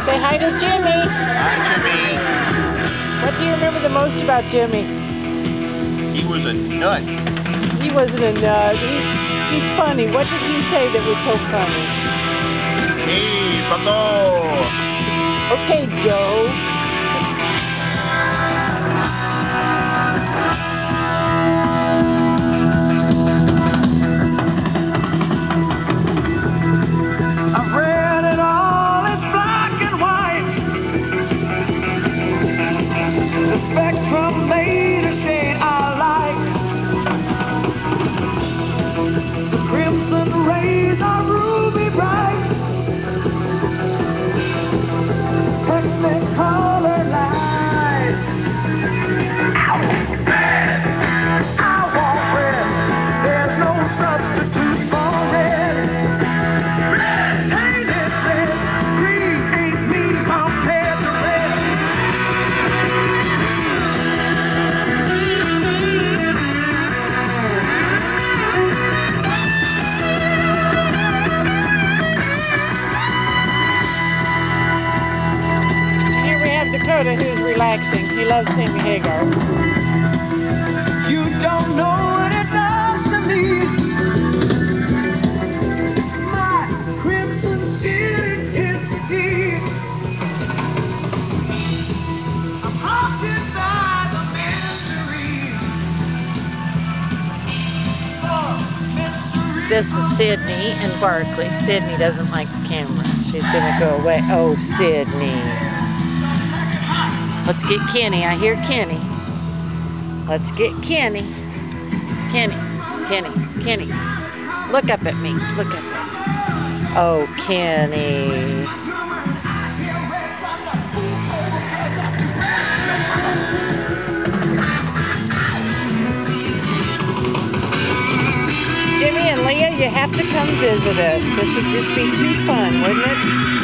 Say hi to Jimmy. Hi, Jimmy. What do you remember the most about Jimmy? He was a nut. He wasn't a nut. He's funny. What did he say that was so funny? Hey, Paco. Okay, Joe. The spectrum made a shade I like. The crimson rays are ruby bright. Technicolor light. Red! I want red. There's no substitute for red. Red! Ain't it red? Green ain't me compared to red. Dakota, who's relaxing. He loves Sammy Hagar. You don't know what it does to me. My crimson sheer intensity. I'm haunted by the mystery. This is Sydney and Barkley. Sydney doesn't like the camera. She's gonna go away. Oh, Sydney. Let's get Kenny. I hear Kenny. Let's get Kenny. Kenny. Look up at me. Look up at me. Oh, Kenny. Jimmy and Leah, you have to come visit us. This would just be too fun, wouldn't it?